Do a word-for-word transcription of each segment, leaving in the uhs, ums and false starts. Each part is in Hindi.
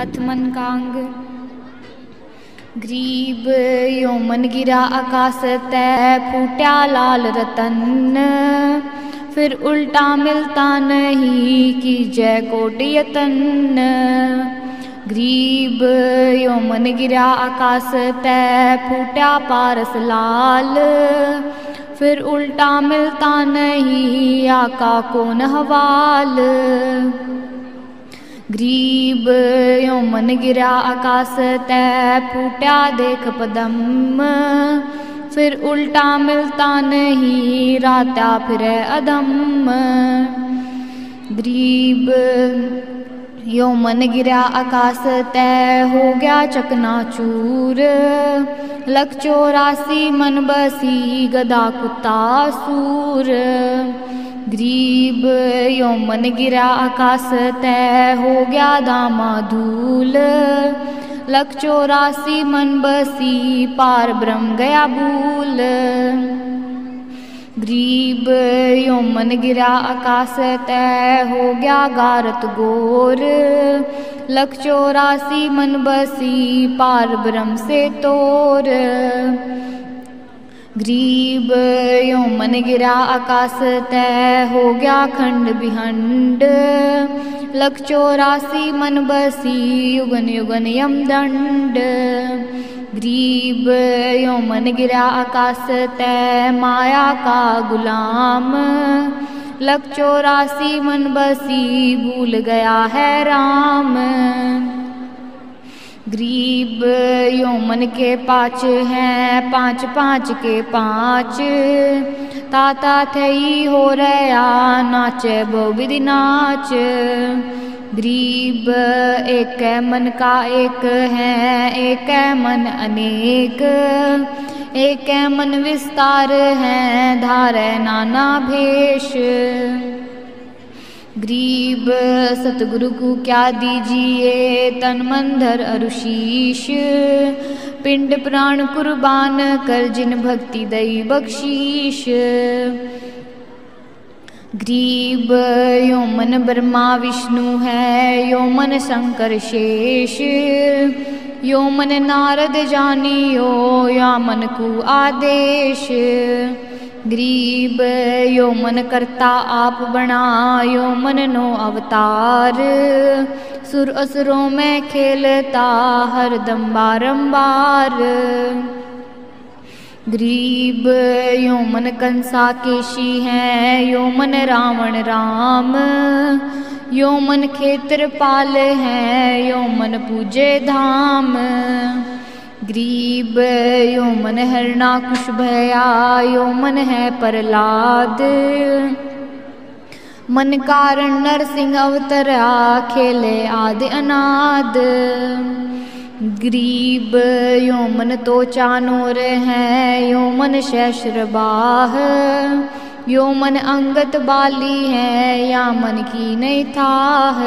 अथमन कांग। गरीब यो मन गिरा आकाश तय फूट्या लाल रतन, फिर उल्टा मिलता नहीं की जय कोटि यतन। गरीब यो मन गिरा आकाश तय फूट्या पारस लाल, फिर उल्टा मिलता नहीं आका कौन हवाल। गरीब यो मन गिरा आकाश तय फूट्या देख पदम, फिर उल्टा मिलता नहीं राता फिर अदम। गरीब यो मन गिरा आकाश तय हो गया चकनाचूर, लख चौरासी मन बसी गदा कुत्ता सूर। गरीब यो मन गिरा आकाश तय हो गया दामा धूल, लख चौरासी मन बसी पार ब्रह्म गया भूल। गरीब यो मन गिरा आकाश तय हो गया गारत गोर, लख चौरासी मन बसी पार ब्रह्म से तोर। गरीब यो मन गिरा आकाश तय हो गया खंड बिहंड, लख चौरासी मन बसी युगन युगन यमदंड। गरीब यो मन गिरा आकाश तय माया का गुलाम, लख चौरासी मन बसी भूल गया है राम। गरीब यो मन के पाँच हैं पाँच पाँच के पाँच, ताता थई हो रहा नाचे बहुविधि नाच। गरीब एक है मन का एक है एक है मन अनेक, एक है मन विस्तार है धारे नाना भेष। गरीब सतगुरु को क्या दीजिए तन मन धर अरुशीष, पिंड प्राण कुर्बान कर जिन भक्ति दई बख्शीश। गरीब यो मन ब्रह्मा विष्णु है यो मन शंकर शेष, यो मन नारद जानियो या मन को आदेश। गरीब यो मन करता आप बना यो मन नो अवतार, सुर असुरों में खेलता हरदम बारंबार। गरीब यो मन कंसा केशी है यो मन रावण राम, यो मन खेत्रपाल है यो मन पूजे धाम। गरीब यो मन हरना कुश भया यो मन है प्रहलाद, मन कारण नरसिंह अवतरा खेले आदि अनाद। गरीब यो मन तो चानोर है यो मन सहस्रबाह, यो मन अंगत बाली है या मन की नहीं थाह।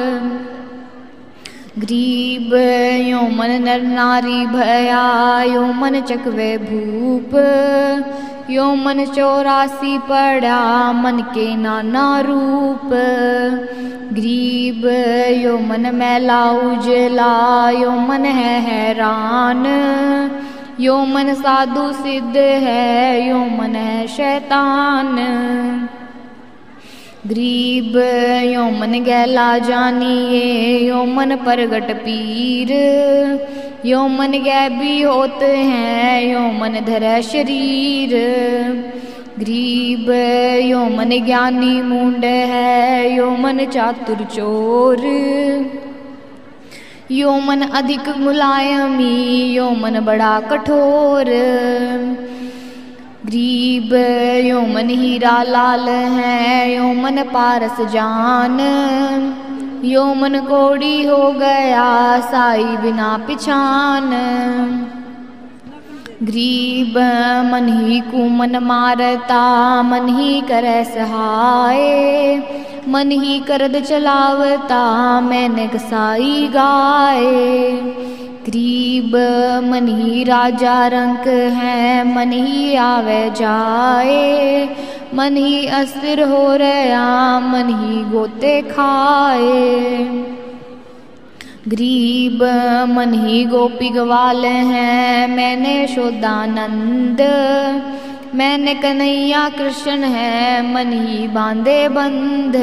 गरीब यो मन नर नारी भया यो मन चकवे भूप, यो मन चौरासी पड़ा मन के नाना रूप। गरीब यो मन मैला उजला यो मन है हैरान, यो मन साधु सिद्ध है यो मन है शैतान। गरीब यो मन गैला जानिए यो मन प्रगट पीर, यो मन गैबी होते हैं यो मन धरे शरीर। गरीब यो मन ज्ञानी मुंड है यो मन चातुर चोर, यो मन अधिक मुलायमी यो मन बड़ा कठोर। गरीब यो मन हीरा लाल है यो मन पारस जान, यो मन कोड़ी हो गया साई बिना पिछान। गरीब मन ही को मन मारता मन ही करे सहाय, मन ही करद चलावता मैंने कसाई गाय। गरीब मन ही राजा रंक है मन ही आवे जाए, मन ही अस्थिर हो रहा मन ही गोते खाए। गरीब मन ही गोपी ग्वाल हैं, मैंने यशोदानंद, मैंने कन्हैया कृष्ण है, मन ही बांधे बंध।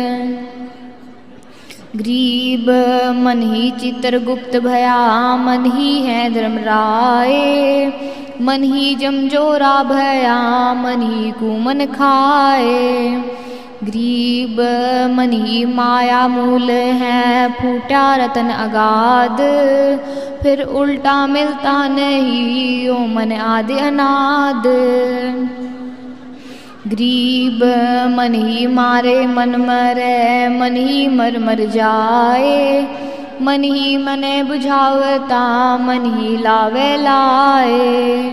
गरीब मन ही चित्रगुप्त भया, मन ही है धर्मराय, मन ही जमजोरा भया, मन ही कुमन खाए। गरीब मन ही माया मूल है, फूटा रतन अगाध, फिर उल्टा मिलता नहीं, ओ मन आदि अनाद। गरीब मन ही मारे मन मरे, मन ही मर मर जाए, मन ही मने बुझावता, मन ही लावे लाए।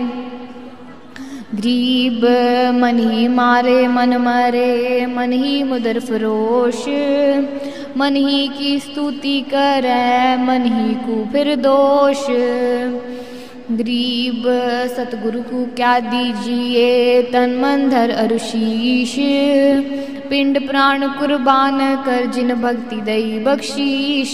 गरीब मन ही मारे मन मरे, मन ही मुदर फरोश, मन ही की स्तुति करे, मन ही को फिर दोष। गरीब सतगुरु को क्या दीजिए, तन मन धर अरुशीष, पिंड प्राण कुर्बान कर, जिन भक्ति दई बख्शीश।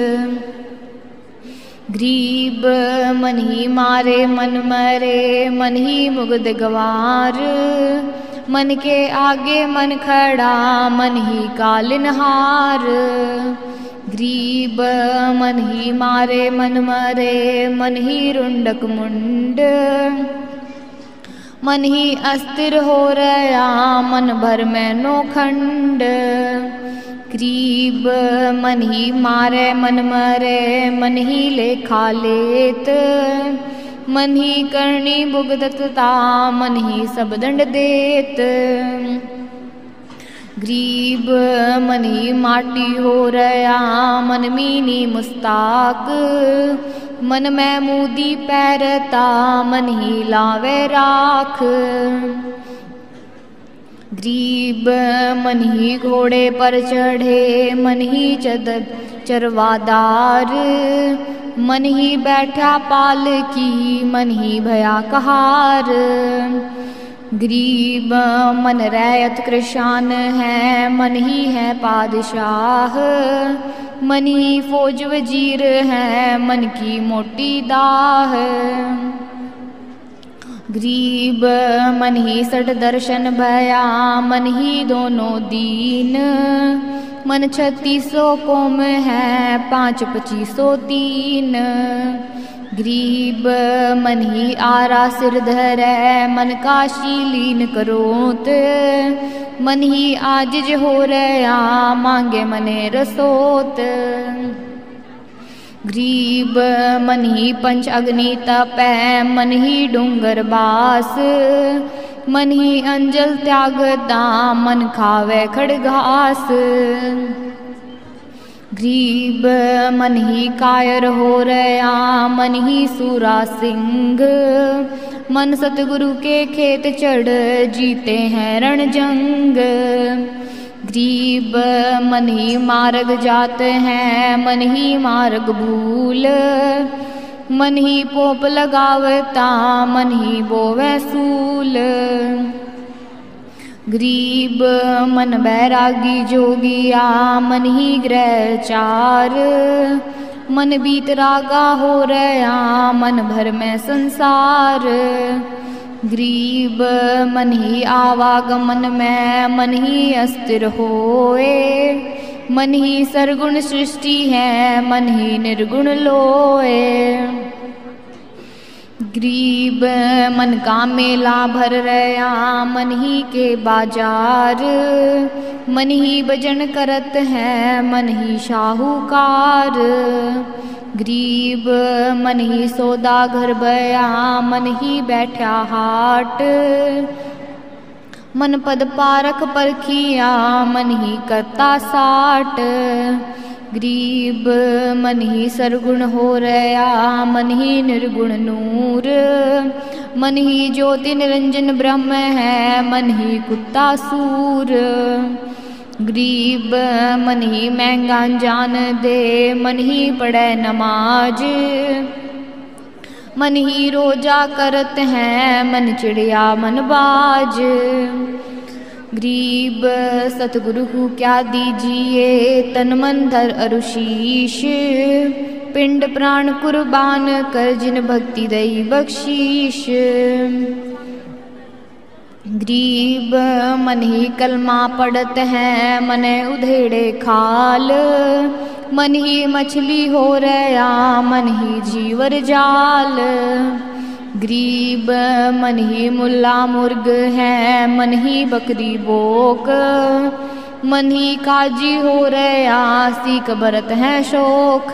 गरीब मन ही मारे मन मरे, मन ही मुग्ध गवार, मन के आगे मन खड़ा, मन ही कालिनहार। गरीब मन ही मारे मन मरे, मन ही रुंडक मुंड, मन ही अस्थिर हो रया, मन भर में नोखंड। गरीब मन ही मारे मन मरे, मन ही लेखा लेत, मन ही करनी भुगतता, मन ही सब दंड देत। गरीब मन ही माटी हो रया, मन मीनी मुस्ताक, मन में मूदी पैरता, मन ही लावे राख। गरीब मन ही घोड़े पर चढ़े, मन ही चद चरवादार, मन ही बैठा पालकी, मन ही भया कहार। गरीब मन रैयत कृशान है, मन ही है पादशाह, मन ही फौज वजीर है, मन की मोटी दाह। गरीब मन ही सठ दर्शन भया, मन ही दोनों दीन, मन छत्तीसों कोम है, पाँच पच्चीसों तीन। गरीब मन ही आरा सिर धरै, मन का शीलीन करोत, मन ही आजिज हो रया, मांगे मने रसोत। गरीब मन ही पंच अग्नि तपै, मन ही डूंगर बास, मन ही अंजल त्यागता, मन खावे खड़घास। गरीब मन ही कायर हो रया, मन ही सूरा सिंह, मन सतगुरु के खेत चढ़, जीते हैं रण जंग। गरीब मन ही मार्ग जाते हैं, मन ही मार्ग भूल, मन ही पोप लगावता, मन ही बोवे सूल। गरीब मन बैरागी जोगिया, मन ही ग्रह चार, मन बीत रागा हो रया, मन भर में संसार। गरीब मन ही आवागमन में, मन ही अस्थिर होए, मन ही सरगुण सृष्टि है, मन ही निर्गुण लोए। गरीब मन का मेला भर रया, मन ही के बाजार, मन ही भजन करत है, मन ही शाहूकार। गरीब मन ही सौदा घर बया, मन ही बैठा हाट, मन पद पारख परखिया, मन ही करता साट। गरीब मन ही सरगुण हो रया, मन ही निर्गुण नूर, मन ही ज्योति निरंजन ब्रह्म है, मन ही कुत्ता सूर। गरीब मन ही महंगा जान दे, मन ही पढ़े नमाज, मन ही रोजा करत है, मन चिड़िया मन बाज। गरीब सतगुरु को क्या दीजिए, तन मन धर अरुशीष, पिंड प्राण कुर्बान कर जिन भक्ति दई बख्शीश। गरीब मन ही कलमा पढ़त है, मन उधेड़े खाल, मन ही मछली हो रया, मन ही जीवर जाल। गरीब मन ही मुल्ला मुर्ग है, मन ही बकरी बोक, मन ही काजी हो रया, सीख बरत है शोक।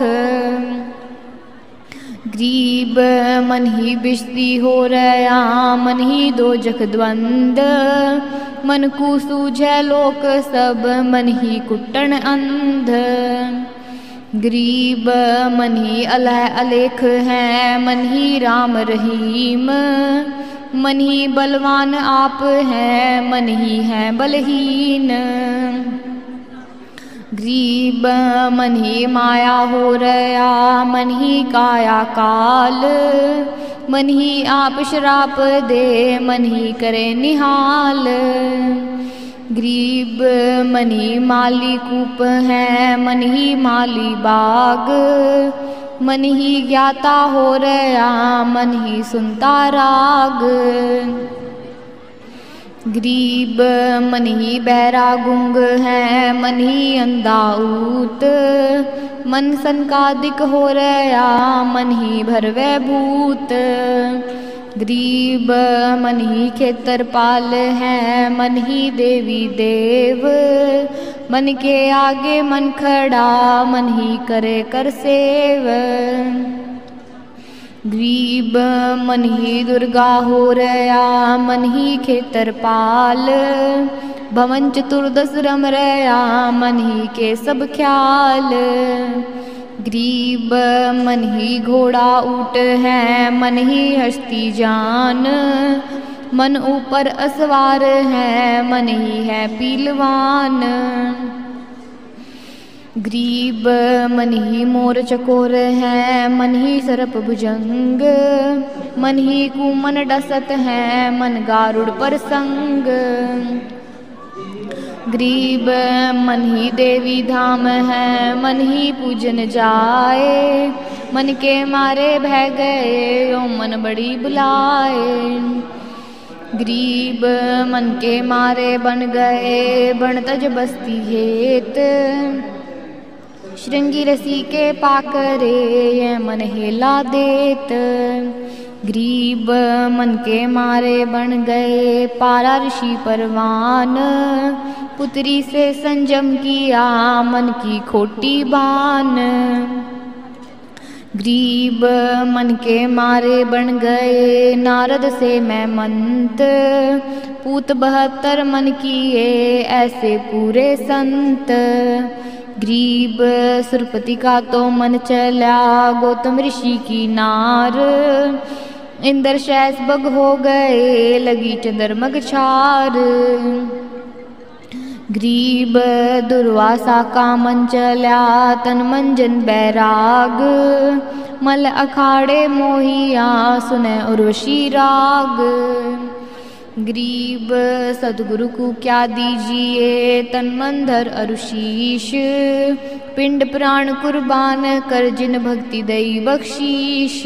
गरीब मन ही बिश्ती हो रया, मन ही दो जख द्वंद, मन को सूझे लोक सब, मन ही कुट्टन अंध। गरीब मन ही अलह अलेख है, मन ही राम रहीम, मन ही बलवान आप है, मन ही है बलहीन। गरीब मन ही माया हो रया, मन ही काया काल, मन ही आप श्राप दे, मन ही करे निहाल। गरीब मन ही माली कूप है, मन ही माली बाग, मन ही ज्ञाता हो रया, मन ही सुनता राग। गरीब मन ही बहरा गुंग है, मन ही अंधा ऊत, मन संकादिक हो रया, मन ही भरवे भूत। गरीब मन ही खेतरपाल है, मन ही देवी देव, मन के आगे मन खड़ा, मन ही करे कर सेव। गरीब मन ही दुर्गा हो रया, मन ही खेतरपाल, भवन चतुर्दश रम रया, मन ही के सब ख्याल। गरीब मन ही घोड़ा ऊँट है, मन ही हस्ती जान, मन ऊपर असवार है, मन ही है पीलवान। गरीब मन ही मोर चकोर है, मन ही सर्प भुजंग, मन ही कुमन डसत है, मन गारुड़ पर संग। गरीब मन ही देवी धाम है, मन ही पूजन जाए, मन के मारे बह गए, ओ मन बड़ी बुलाए। गरीब मन के मारे बन गए, बन तज बस्ती हेत, श्रृंगी रसी के पाकरे, ये मन हेला देत। गरीब मन के मारे बन गए, पारा ऋषि परवान, पुत्री से संजम किया, मन की खोटी बान। गरीब मन के मारे बन गए, नारद से मैं मंत, पूत बहत्तर मन किए, ऐसे पूरे संत। गरीब सुरपति का तो मन चला, गौतम ऋषि की नार, इंद्र शैस बग हो गए, लगी चंद्रमग छार। गरीब दुर्वासा का मन चला, तन मंजन बैराग, मल अखाड़े मोहिया, सुने उर्वशी राग। गरीब सदगुरु को क्या दीजिए, तन मन धर अरुशीष, पिंड प्राण कुर्बान कर जिन भक्ति दई बख्शीश।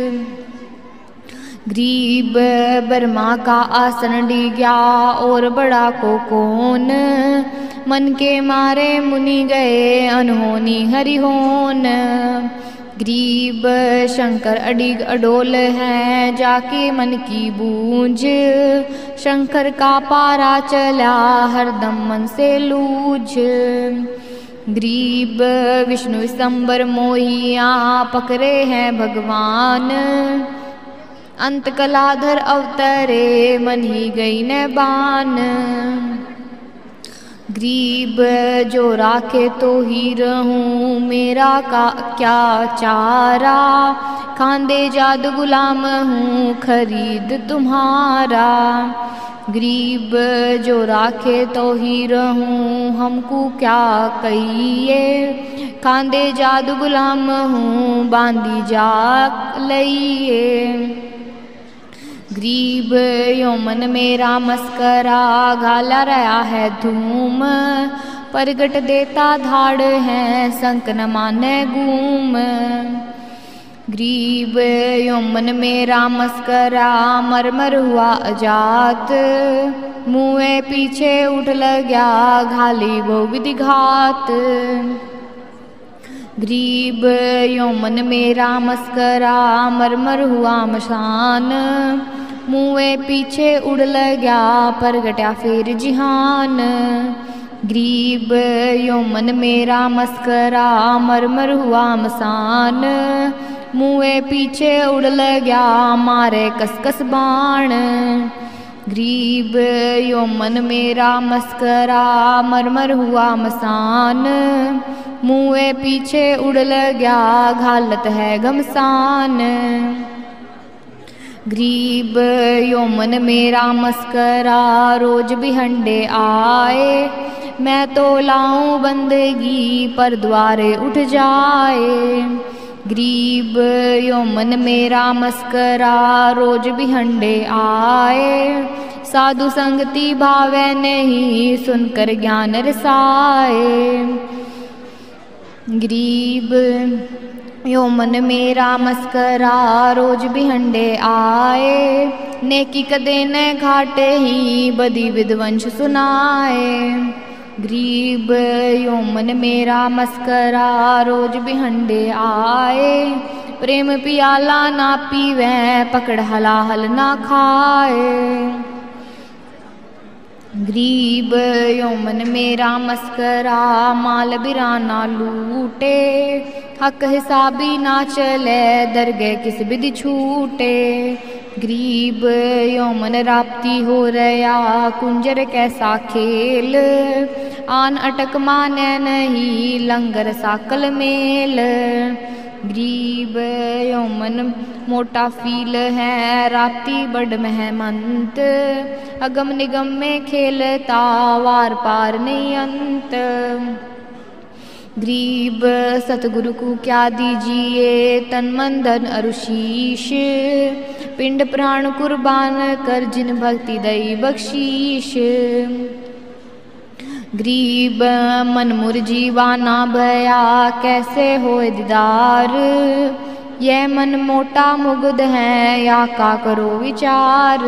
गरीब बर्मा का आसन डिग्या, और बड़ा को कौन, मन के मारे मुनि गए, अनहोनी हरिहोन। गरीब शंकर अडिग अडोल है, जाके मन की बूंझ, शंकर का पारा चला, हरदम मन से लूझ। गरीब विष्णु विशंबर मोहिया, पकड़े हैं भगवान, अंत कलाधर अवतरे, मन ही गई न बान। गरीब जो राखे तो ही रहूं, मेरा का क्या चारा, खांदे जाद गुलाम हूँ, खरीद तुम्हारा। गरीब जो राखे तो ही रहूं, हमको क्या कहिए, खांदे जाद गुलाम हूँ, बांधी जा लइए। गरीब यो मन मेरा मस्करा, घाला रहा है धूम, प्रगट देता धाड़ है, संक न माने गूम। गरीब यो मन मेरा मस्करा, मर मर हुआ अजात, मुँह पीछे उठ लग्या, घाली वो विधि घात। गरीब यो मन मेरा मस्करा, मर मर हुआ मशान, मुँह पीछे उड़ लग्या, प्रगट्या फिर जिहान। गरीब यो मन मेरा मस्करा, मर मर हुआ मसान, मुँह पीछे उड़ लग्या, मारे कस कस बाण। गरीब यो मन मेरा मस्करा, मर मर हुआ मसान, मुँह पीछे उड़ लग्या, घालत है घमसान। गरीब यो मन मेरा मस्करा, रोज भी हंडे आए, मैं तो लाऊं बंदगी, पर द्वारे उठ जाए। गरीब यो मन मेरा मस्करा, रोज भी हंडे आए, साधु संगति भावे नहीं, सुनकर ज्ञान रसाए। गरीब यो मन मेरा मस्करा, रोज भी हंडे आए, नेकी कदे न घाटे ही, बदी विध्वंस सुनाए। गरीब यो मन मेरा मस्करा, रोज भी हंडे आए, प्रेम पियाला ना पीवे, पकड़ हलाहल ना खाए। गरीब यो मन मेरा मस्करा, माल बिराना लूटे, हक हिसाबी ना चले, दरगे किस विधि छूटे। गरीब यो मन राप्ती हो रया, कुंजर कैसा खेल, आन अटक माने नहीं, लंगर साकल मेल। गरीब यो मन मोटा फील है, राप्ती बड़ महमंत, अगम निगम में खेलता, वार पार नहीं अंत। गरीब सतगुरु को क्या दीजिए, तन मन धन अरुशीष, पिंड प्राण कुर्बान कर, जिन भक्ति दई बख्शीश। गरीब मन मुरजीवाना भया, कैसे होए दीदार, यह मन मोटा मुग्ध है, या का करो विचार।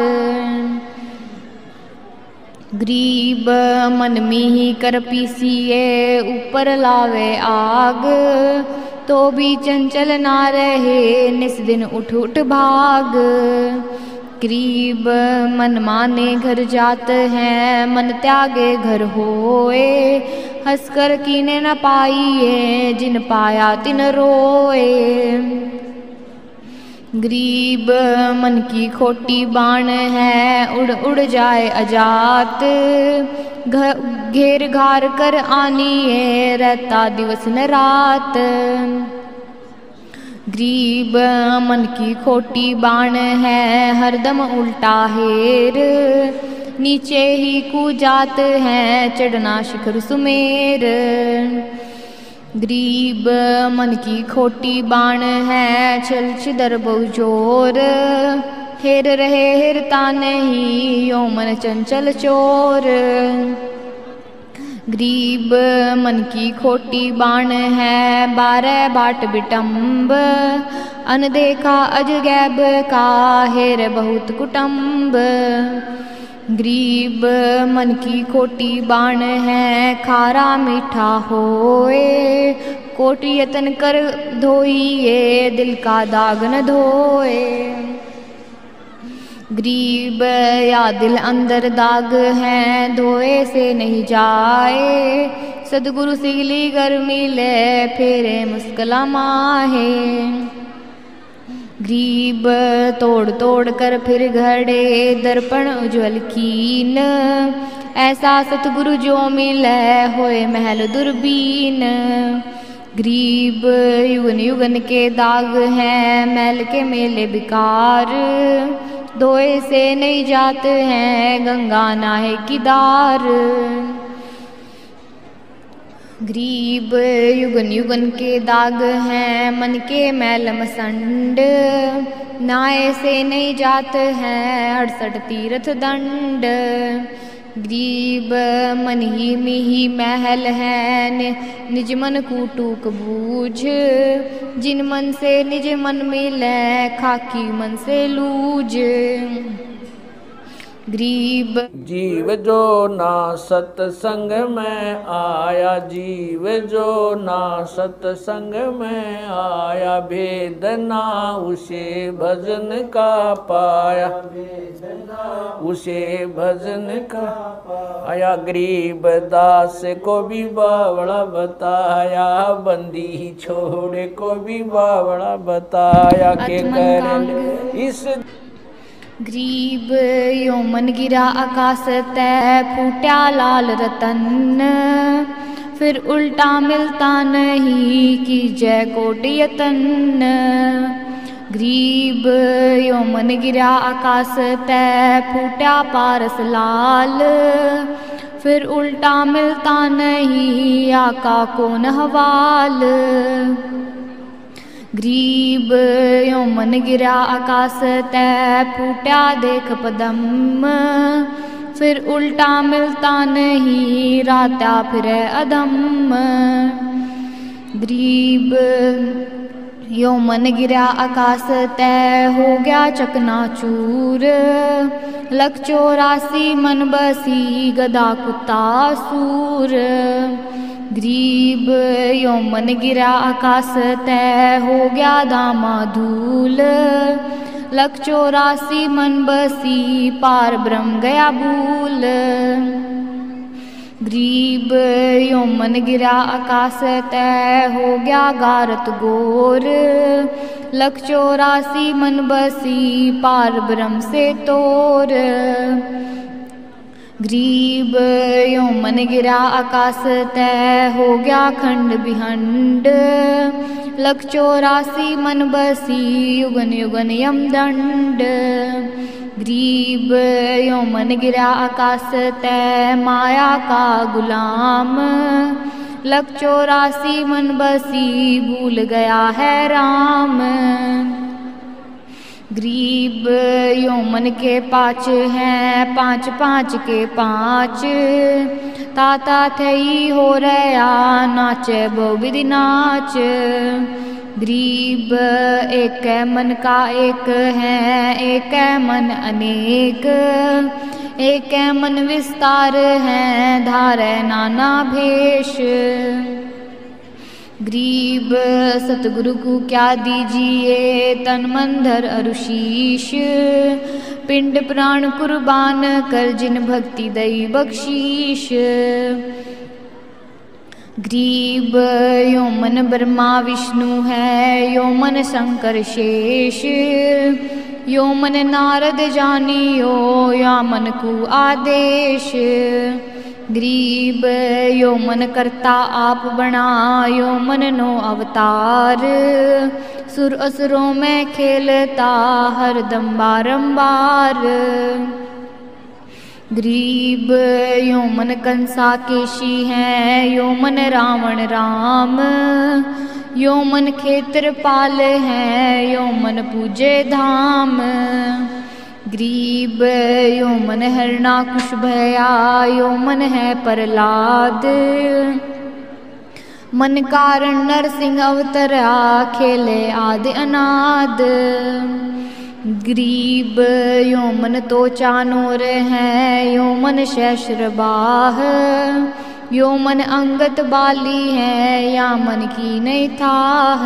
गरीब मन मिही कर पीसिए, ऊपर लावे आग, तो भी चंचल ना रहे, निस दिन उठ उठ भाग। गरीब मन माने घर जात हैं, मन त्यागे घर होए, हंसकर कीने न पाइए, जिन पाया तिन रोए। गरीब मन की खोटी बाण है, उड़ उड़ जाए अजात, घेर घार कर आनिए, रहता दिवस न रात। गरीब मन की खोटी बाण है, हरदम उल्टा हेर, नीचे ही कू जात है, चढ़ना शिखर सुमेर। गरीब मन की खोटी बाण है, छल छिदर बहु जोर, हेर रहे हेरता नहीं, यो मन चंचल चोर। गरीब मन की खोटी बाण है, बारह बाट बिटम्ब, अनदेखा अजगैब का, हेर बहुत कुटुम्ब। गरीब मन की खोटी बाण है, खारा मीठा होए, कोटि यतन कर धोइए, दिल का दाग न धोए। गरीब या दिल अंदर दाग हैं, धोए से नहीं जाए, सदगुरु सिगली गर मिले, फेरे मुस्कला माहे। गरीब तोड़ तोड़ कर फिर घड़े, दर्पण उज्ज्वल कीन, ऐसा सतगुरु जो मिले, होए महल दुर्बीन। गरीब युगन युगन के दाग हैं, मैल के मेले बिकार, धोए से नहीं जाते हैं, गंगा नाहे की दार। गरीब युगन युगन के दाग हैं मन के मैल मसंड, नाए से नहीं जात हैं अड़सठ तीर्थ दंड। गरीब मन ही मिही महल है निज मन कूटूक बूझ, जिन मन से निज मन मिले खाकी मन से लूझ। गरीब जीव जो ना सत्संग में आया, जीव जो ना सत्संग में आया, भेद ना उसे भजन का पाया, उसे भजन का आया। गरीब दास को भी बावड़ा बताया, बंदी छोड़े को भी बावड़ा बताया के कर इस। गरीब यो मन गिरा आकाश तय फूटा लाल रतन, फिर उल्टा मिलता नहीं की जय कोट यतन। गरीब यो मन गिरा आकाश तय फूटा पारस लाल, फिर उल्टा मिलता नहीं आका कौन हवाल। गरीब यो मन गिरा आकाश तय फूटा देख पदम, फिर उल्टा मिलता नहीं राता फिर अदम। गरीब यो मन गिरा आकाश तय हो गया चकनाचूर, लख चौरासी मन बसी गदा कुत्ता सूर। गरीब यो मन गिरा आकाश तय हो गया दामा धूल, लख चौरासी मन बसी पार ब्रह्म गया भूल। गरीब यो मन गिरा आकाश तय हो गया गारत गोर, लख चौरासी मन बसी पार ब्रह्म से तोर। गरीब यो मन गिरा आकाश तय हो गया खंड बिहंड, लख चौरासी मन बसी युगन युगन यम दंड। गरीब यो मन गिरा आकाश तय माया का गुलाम, लख चौरासी मन बसी भूल गया है राम। गरीब यो मन के पाँच हैं पाँच पाँच के पाँच, ताता थई हो रहा नाचे वो विधि नाच। गरीब एक मन का एक है एक मन अनेक, एक मन विस्तार है धारे नाना भेष। गरीब सतगुरु को क्या दीजिए तन मन धर अरुशीष, पिंड प्राण कुर्बान कर जिन भक्ति दई बख्शीश। गरीब यो मन ब्रह्मा विष्णु है यो मन शंकर शेष, यो मन नारद जानियो या मन को आदेश। गरीब यो मन करता आप बना यो मन नो अवतार, सुर असुरों में खेलता हरदम बारंबार। गरीब यो मन कंसा केशी है यो मन रावण राम, यो मन क्षेत्रपाल है यो मन पूजे धाम। गरीब यो मन हरना कुश भया यो मन है प्रहलाद, मन कारण नरसिंह अवतरा खेले आदि अनाद। गरीब यो मन तो चानोर है यो मन शैशरबाह, यो मन अंगत बाली है या मन की नहीं थाह।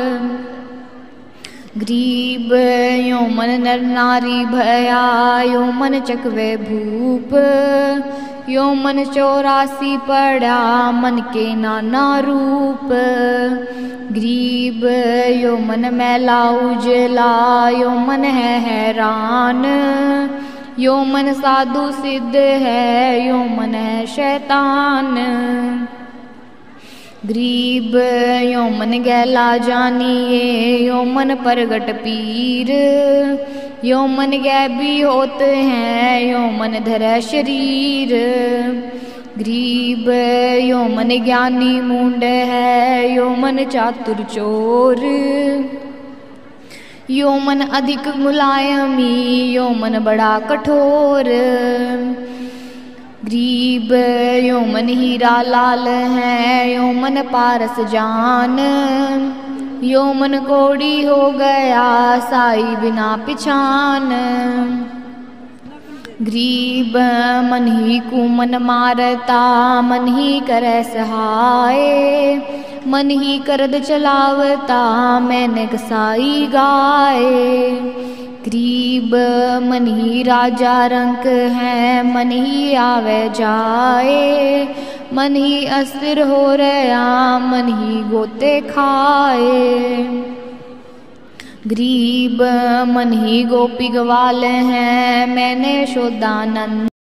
गरीब यो मन नर नारी भया यो मन चकवे भूप, यो मन चौरासी पड़ा मन के नाना रूप। गरीब यो मन मैला उजला यो मन है हैरान, यो मन साधु सिद्ध है यो मन है शैतान। गरीब यो मन गैला जानिए यो मन प्रगट पीर, यो मन गैबी होते हैं यो मन धरे शरीर। गरीब यो मन ज्ञानी मूंड है, यो मन चातुर चोर, यो मन अधिक मुलायमी, यो मन बड़ा कठोर। गरीब यो मन हीरा लाल है, यो मन पारस जान, यो मन कोड़ी हो गया साई बिना पिछान। गरीब मन ही को मन मारता, मन ही करे सहाय, मन ही करद चलावता, मैंने कसाई गाय। गरीब मन ही राजा रंक है, मन ही आवे जाए, मन ही अस्थिर हो रहा, मन ही गोते खाए। गरीब मन ही गोपी ग्वाल है, मैंने शोदानंद